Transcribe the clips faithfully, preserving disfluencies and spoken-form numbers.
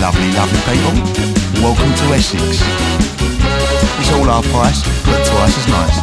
lovely, lovely people. Welcome to Essex. It's all our price, but twice as nice.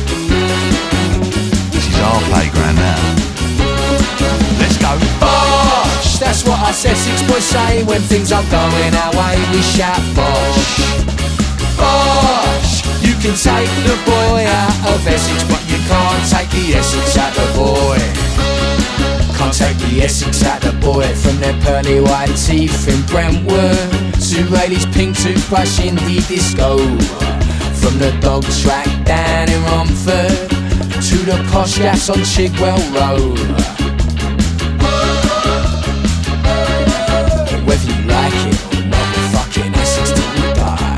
This is our playground now. Let's go. BOSH! That's what us Essex boys say when things are going our way. We shout BOSH. BOSH! You can take the boy out of Essex, but you can't take the Essex out the boy. Can't take the Essex out the boy. From their pearly white teeth in Brentwood to Rayleigh's pink toothbrush in the disco. From the dog track down in Romford to the posh gas on Chigwell Road. Whether you like it or not, we're fucking Essex till we die.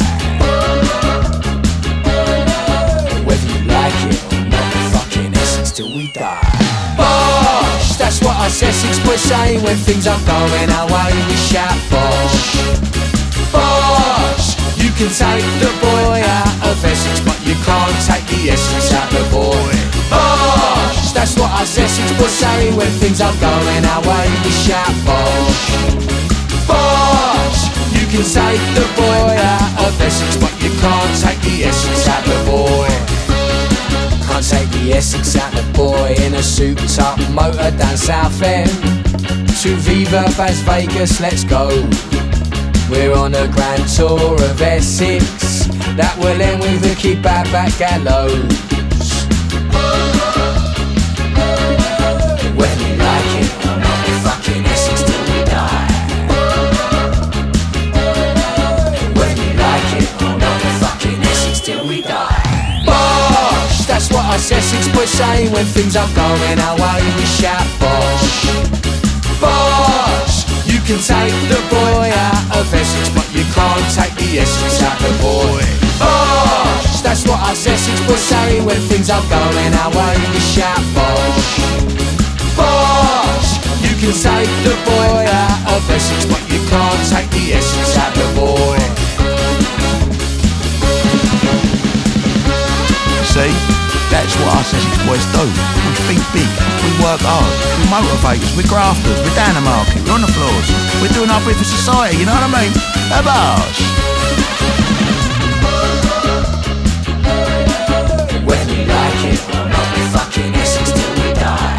Whether you like it or not, we're fucking Essex till we die. BOSH! That's what us Essex boys say when things are going our way. We shout BOSH. BOSH! You can take the boy out of Essex, but you can't take the Essex out the boy. BOSH! That's what us Essex boys say when things are going our way. We shout BOSH. BOSH! You can take the boy out of Essex, but you can't take the Essex out the boy. Can't take the Essex out the boy in a souped up motor down Southend to Viva Las Vegas, let's go. We're on a grand tour of Essex that will end with a kebab at Gallows. Whether you like it or not, we're fucking Essex till we die. Whether you like it or not, we're fucking Essex till we die. BOSH! That's what us Essex boys say when things are going our way. We shout BOSH. BOSH! You can take the boy out of Essex, but you can't take the Essex out the boy. BOSH! That's what us Essex boys say when things are going our way. We shout BOSH. BOSH! You can take the boy out of Essex, but you can't take the Essex out the boy. See? That's what us Essex boys do. We think big, we work hard, we're motivators, we're grafters, we're down the market, we're on the floors, we're doing our bit for society, you know what I mean? A BOSH! Whether you like it or not, we're fucking Essex till we die.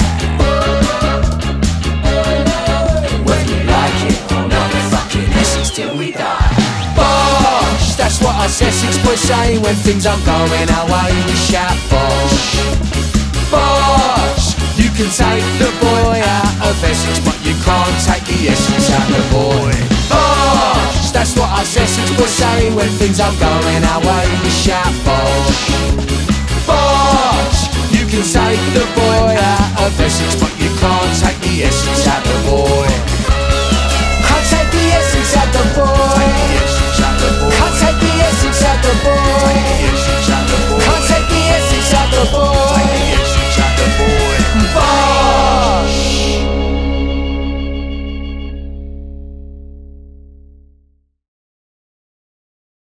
Whether you like it or not, we're fucking Essex till we die. BOSH! That's what us Essex boys say when things are going our way. We shout BOSH. BOSH! You can take the boy out of Essex, but you can't take the Essex out the boy. BOSH! That's what us Essex boys say when things are going our way. We shout BOSH. BOSH! You can take the boy